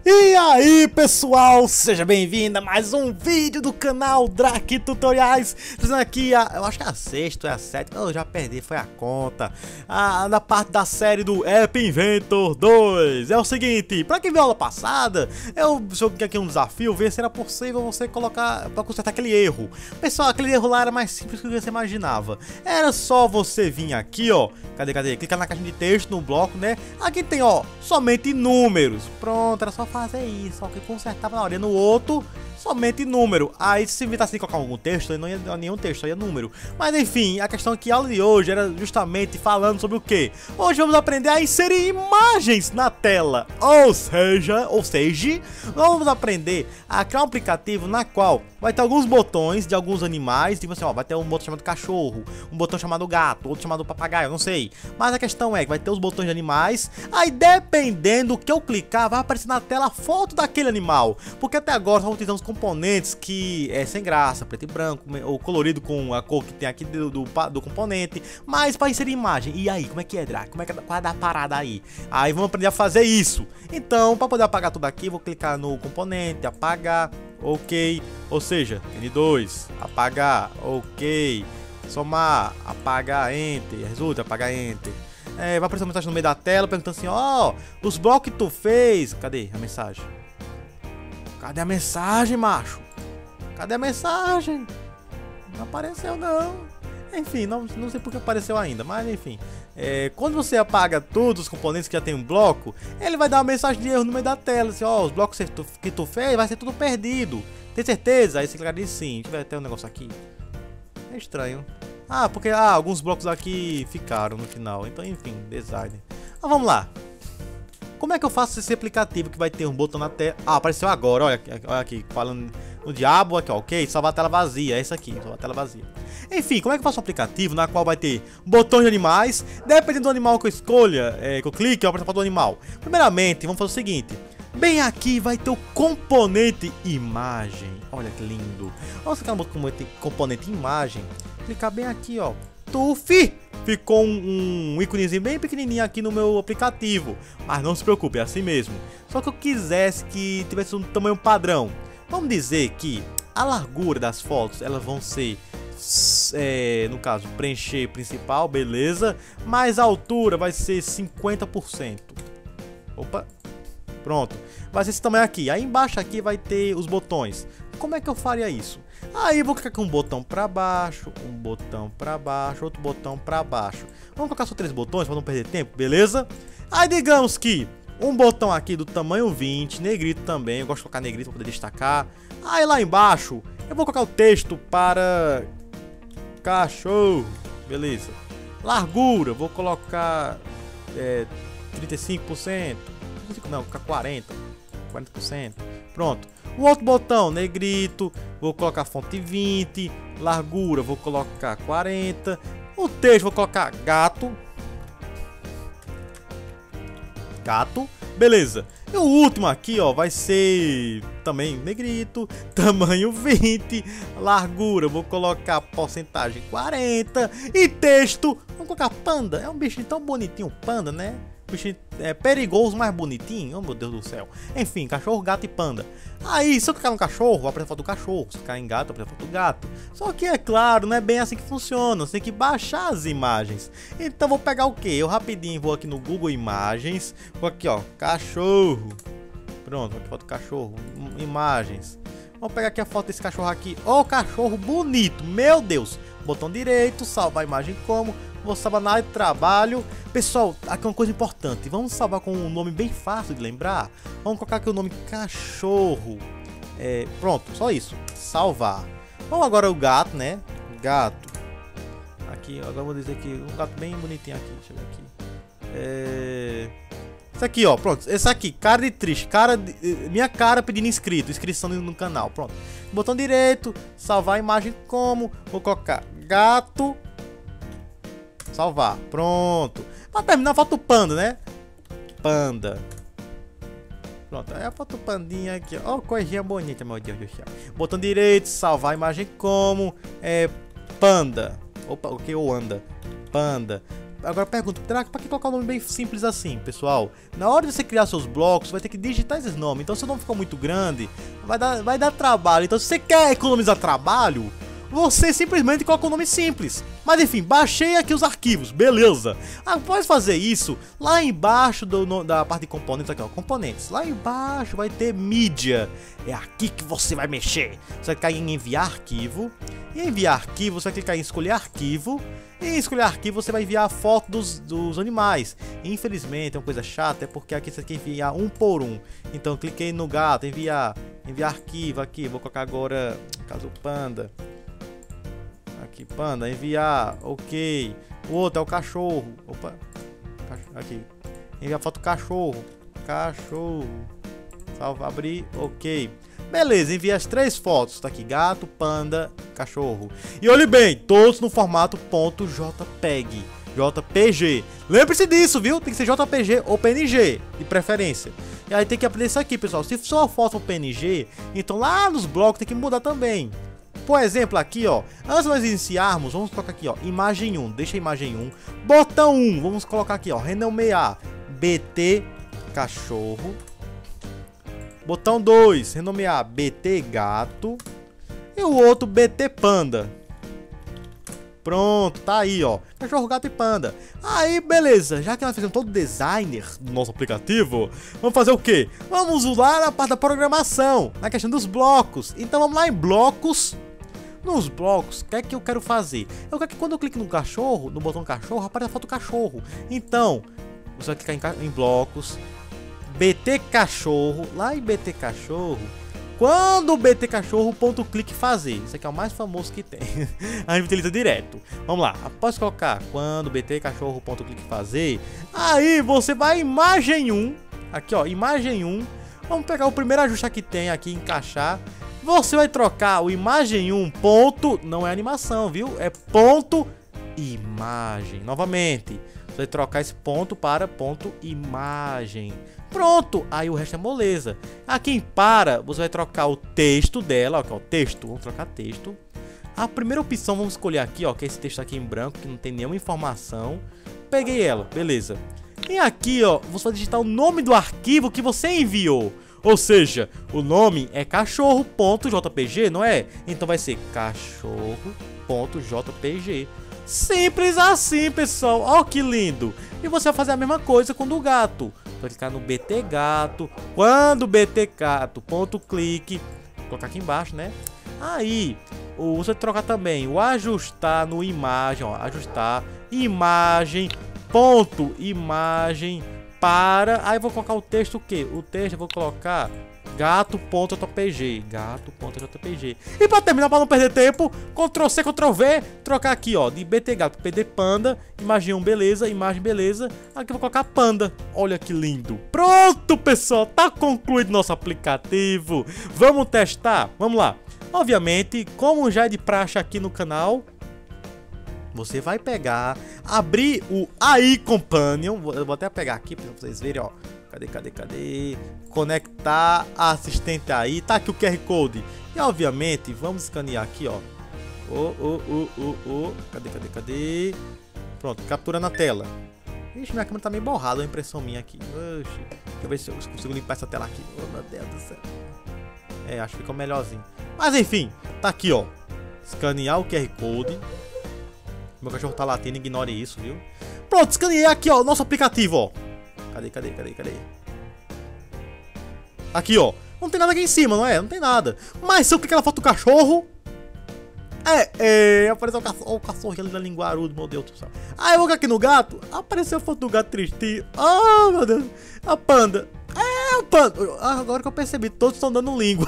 E aí pessoal, seja bem-vindo a mais um vídeo do canal Drake Tutoriais. Trazendo aqui, eu acho que é a sexta ou é a sétima, eu já perdi, foi a conta, na parte da série do App Inventor 2. É o seguinte, pra quem viu a aula passada, eu joguei aqui um desafio, ver se era possível você colocar, pra consertar aquele erro. Pessoal, aquele erro lá era mais simples do que você imaginava. Era só você vir aqui, ó, cadê? Clicar na caixa de texto, no bloco, né? Aqui tem, ó, somente números. Pronto, era só fazer isso, só que consertava na hora. E no outro, somente número. Aí se inventasse de colocar algum texto, não ia dar nenhum texto, só ia número. Mas enfim, a questão é que a aula de hoje era justamente falando sobre o quê? Hoje vamos aprender a inserir imagens na tela. Ou seja, vamos aprender a criar um aplicativo na qual vai ter alguns botões de alguns animais. Tipo assim, ó, vai ter um botão chamado cachorro, um botão chamado gato, outro chamado papagaio, não sei. Mas a questão é que vai ter os botões de animais. Aí dependendo do que eu clicar, vai aparecer na tela a foto daquele animal. Porque até agora nós utilizamos componentes que é sem graça, preto e branco, ou colorido com a cor que tem aqui do componente. Mas para inserir imagem, e aí, como é que é, Drake? Qual é a parada aí? Aí vamos aprender a fazer isso. Então, para poder apagar tudo aqui, vou clicar no componente, apagar, ok. Ou seja, N2, apagar, ok. Somar, apagar, enter, resulta, apagar, enter. Vai aparecer uma mensagem no meio da tela perguntando assim, ó, os blocos que tu fez. Cadê a mensagem? Cadê a mensagem, macho? Cadê a mensagem? Não apareceu, não. Enfim, não sei porque apareceu ainda, mas enfim. Quando você apaga todos os componentes que já tem um bloco, ele vai dar uma mensagem de erro no meio da tela. Assim, ó, os blocos que tu fez vai ser tudo perdido. Tem certeza? Aí você clica de sim. Deixa eu ver até um negócio aqui. É estranho. Porque alguns blocos aqui ficaram no final. Então, enfim, design. Mas vamos lá. Como é que eu faço esse aplicativo que vai ter um botão na tela? Apareceu agora, olha aqui, falando no diabo, aqui, ó, ok, salvar a tela vazia, é isso aqui, salvar a tela vazia. Enfim, como é que eu faço um aplicativo na qual vai ter botões de animais, dependendo do animal que eu escolha, que eu clique, eu apresento do animal. Primeiramente, vamos fazer o seguinte, bem aqui vai ter o componente imagem, olha que lindo. Vamos clicar no componente imagem, clicar bem aqui, ó, Tuf! Ficou um íconezinho bem pequenininho aqui no meu aplicativo. Mas não se preocupe, é assim mesmo. Só que eu quisesse que tivesse um tamanho padrão. Vamos dizer que a largura das fotos, elas vão ser, no caso, preencher principal, beleza. Mas a altura vai ser 50%. Opa! Pronto. Vai ser esse tamanho aqui. Aí embaixo aqui vai ter os botões. Como é que eu faria isso? Aí vou clicar com um botão para baixo, um botão para baixo, outro botão para baixo. Vamos colocar só 3 botões para não perder tempo, beleza? Aí digamos que um botão aqui do tamanho 20, negrito também, eu gosto de colocar negrito para poder destacar. Aí lá embaixo eu vou colocar o texto para cachorro, beleza? Largura, vou colocar 35%, não, vou colocar 40%, pronto. O outro botão, negrito, vou colocar fonte 20, largura, vou colocar 40, o texto vou colocar gato, beleza. E o último aqui, ó, vai ser também negrito, tamanho 20, largura, vou colocar porcentagem 40 e texto, vamos colocar panda, é um bichinho tão bonitinho, panda, né? Bichinho perigoso, mais bonitinho, oh meu Deus do céu. Enfim, cachorro, gato e panda. Aí, se eu clicar no cachorro, vai aparecer foto do cachorro. Se eu clicar em gato, vai aparecer foto do gato. Só que, é claro, não é bem assim que funciona. Você tem que baixar as imagens. Então, vou pegar o que? Eu rapidinho vou aqui no Google Imagens. Vou aqui, ó, cachorro. Pronto, aqui foto do cachorro. Imagens. Vamos pegar aqui a foto desse cachorro aqui. Ó, cachorro bonito, meu Deus. Botão direito, salvar a imagem como. Vou salvar na área de trabalho. Pessoal, aqui é uma coisa importante. Vamos salvar com um nome bem fácil de lembrar. Vamos colocar aqui o nome cachorro. Pronto, só isso. Salvar. Vamos agora o gato, né? Gato. Aqui, agora eu vou dizer que um gato bem bonitinho aqui. Deixa eu ver aqui. Esse aqui, ó. Pronto. Esse aqui, cara de triste. Minha cara pedindo inscrição no canal. Pronto. Botão direito. Salvar a imagem como. Vou colocar gato. Salvar, pronto. Pra terminar, falta o panda, né? Panda. Pronto, aí a foto do pandinha aqui, ó. Oh, coisinha bonita, meu Deus do céu. Botão direito, salvar a imagem como panda. Opa, o que eu anda? Panda. agora pergunto, pra que colocar um nome bem simples assim, pessoal? Na hora de você criar seus blocos, vai ter que digitar esses nomes. Então se o nome ficou muito grande, vai dar trabalho. Então se você quer economizar trabalho, você simplesmente coloca um nome simples. Mas enfim, baixei aqui os arquivos, beleza. Após fazer isso, lá embaixo da parte de componentes, aqui ó, componentes. Lá embaixo vai ter mídia. É aqui que você vai mexer. Você vai clicar em enviar arquivo. E enviar arquivo, você vai clicar em escolher arquivo. E em escolher arquivo, você vai enviar a foto dos animais. Infelizmente, é uma coisa chata, é porque aqui você tem que enviar um por um. Então cliquei no gato, enviar arquivo aqui. Vou colocar agora, no caso, o panda. Aqui, panda, enviar, ok. O outro é o cachorro. Opa, aqui. Enviar foto do cachorro. Cachorro. Salva, abrir, ok. Beleza, envia as 3 fotos. Tá aqui, gato, panda, cachorro. E olhe bem, todos no formato .jpeg. JPG. Lembre-se disso, viu? Tem que ser JPG ou PNG, de preferência. E aí tem que aprender isso aqui, pessoal. Se for uma foto ou PNG, então lá nos blocos tem que mudar também. Por exemplo, aqui, ó, antes de nós iniciarmos, vamos colocar aqui, ó, imagem 1, deixa a imagem 1, botão 1, vamos colocar aqui, ó, renomear BT cachorro, botão 2, renomear BT gato, e o outro BT panda. Pronto, tá aí, ó, cachorro, gato e panda. Aí, beleza, já que nós fizemos todo o designer do nosso aplicativo, vamos fazer o quê? Vamos usar a parte da programação, na questão dos blocos. Então vamos lá em blocos. Nos blocos, o que é que eu quero fazer? Eu quero que quando eu clique no cachorro, no botão cachorro, apareça a foto do cachorro. Então, você vai clicar em blocos, BT cachorro, lá em BT cachorro, quando o BT cachorro, ponto clique fazer. Isso aqui é o mais famoso que tem. A gente utiliza direto. Vamos lá, após colocar quando BT cachorro, ponto clique fazer, aí você vai em imagem 1, aqui ó, imagem 1, vamos pegar o primeiro ajuste que tem aqui, encaixar. Você vai trocar o imagem 1 ponto, não é animação, viu? É ponto imagem. Novamente, você vai trocar esse ponto para ponto imagem. Pronto, aí o resto é moleza. Aqui em para, você vai trocar o texto dela, ó, que é o texto, vamos trocar texto. A primeira opção vamos escolher aqui, ó, que é esse texto aqui em branco, que não tem nenhuma informação. Peguei ela, beleza. E aqui, ó, você vai digitar o nome do arquivo que você enviou. Ou seja, o nome é cachorro.jpg, não é? Então vai ser cachorro.jpg. Simples assim, pessoal. Olha que lindo. E você vai fazer a mesma coisa com o do gato. Vai clicar no BT gato. Quando o BT gato, ponto clique. Vou colocar aqui embaixo, né? Aí, você vai trocar também o ajustar no imagem, ó. Ajustar imagem, ponto imagem. Para, aí eu vou colocar o texto o que? O texto eu vou colocar gato.jpg, gato.jpg. E para terminar, para não perder tempo, Ctrl C, Ctrl V, trocar aqui, ó, de BT gato para PD panda, imagem 1, beleza, imagem, beleza. Aqui eu vou colocar panda. Olha que lindo. Pronto, pessoal, tá concluído nosso aplicativo. Vamos testar? Vamos lá. Obviamente, como já é de praxe aqui no canal, você vai pegar, abrir o AI Companion. Eu vou até pegar aqui para vocês verem, ó. Cadê? Conectar a assistente aí. Tá aqui o QR Code. E obviamente, vamos escanear aqui, ó. Cadê? Pronto, captura na tela. Ixi, minha câmera tá meio borrada, a impressão minha aqui. Oxi. Deixa eu ver se eu consigo limpar essa tela aqui. Oh, meu Deus do céu. É, acho que ficou melhorzinho. Mas enfim, tá aqui, ó. Escanear o QR Code. Meu cachorro tá latindo, ignore isso, viu? Pronto, escaneei aqui, ó, o nosso aplicativo, ó. Cadê? Aqui, ó. Não tem nada aqui em cima, não é? Não tem nada. Mas se eu clicar na foto do cachorro... apareceu o cachorro ali na linguarudo, meu Deus do céu. Aí eu vou aqui no gato, apareceu a foto do gato tristinho. Oh, meu Deus. A panda. O panda. Agora que eu percebi, todos estão dando língua.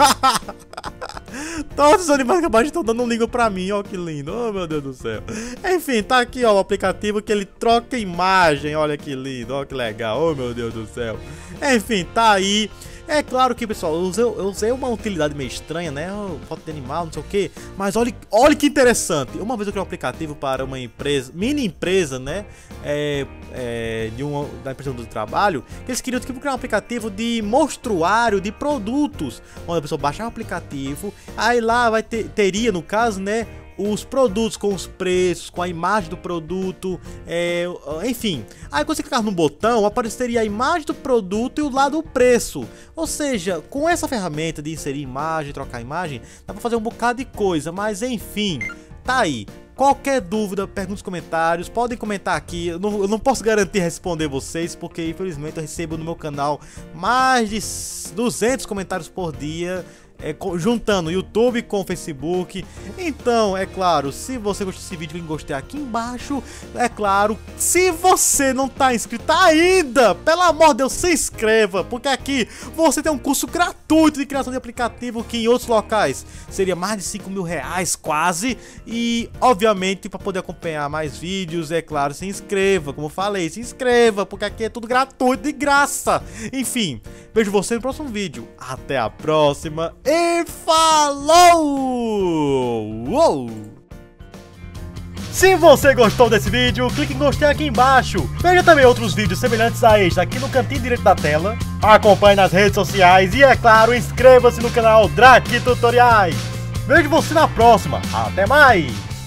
Todos os animais acabaram estão dando língua pra mim, ó que lindo, oh meu Deus do céu. Enfim, tá aqui ó o aplicativo que ele troca imagem, olha que lindo, ó que legal, oh meu Deus do céu. Enfim, tá aí. É claro que, pessoal, eu usei uma utilidade meio estranha, né? Foto de animal, não sei o que. Mas olha que interessante. Uma vez eu criei um aplicativo para uma empresa, mini empresa, né? Da empresa do trabalho. Que eles queriam criar um aplicativo de mostruário de produtos. Onde a pessoa baixava o aplicativo. Aí lá teria, no caso, né? os produtos com os preços, com a imagem do produto, enfim. Aí quando você clicar no botão, apareceria a imagem do produto e o lado do preço. Ou seja, com essa ferramenta de inserir imagem, trocar imagem, dá pra fazer um bocado de coisa, mas enfim, tá aí. Qualquer dúvida, pergunte nos comentários, podem comentar aqui. Eu não posso garantir responder vocês, porque infelizmente eu recebo no meu canal mais de 200 comentários por dia, juntando YouTube com Facebook. Então, é claro, se você gostou desse vídeo, clique em gostei aqui embaixo. É claro, se você não tá inscrito ainda, pelo amor de Deus, se inscreva, porque aqui você tem um curso gratuito de criação de aplicativo que em outros locais seria mais de 5 mil reais quase. E obviamente, para poder acompanhar mais vídeos, é claro, se inscreva, como eu falei, se inscreva, porque aqui é tudo gratuito, de graça. Enfim, vejo você no próximo vídeo. Até a próxima e falou! Uou! Se você gostou desse vídeo, clique em gostei aqui embaixo. Veja também outros vídeos semelhantes a este aqui no cantinho direito da tela. Acompanhe nas redes sociais e, é claro, inscreva-se no canal Draki Tutoriais. Vejo você na próxima. Até mais!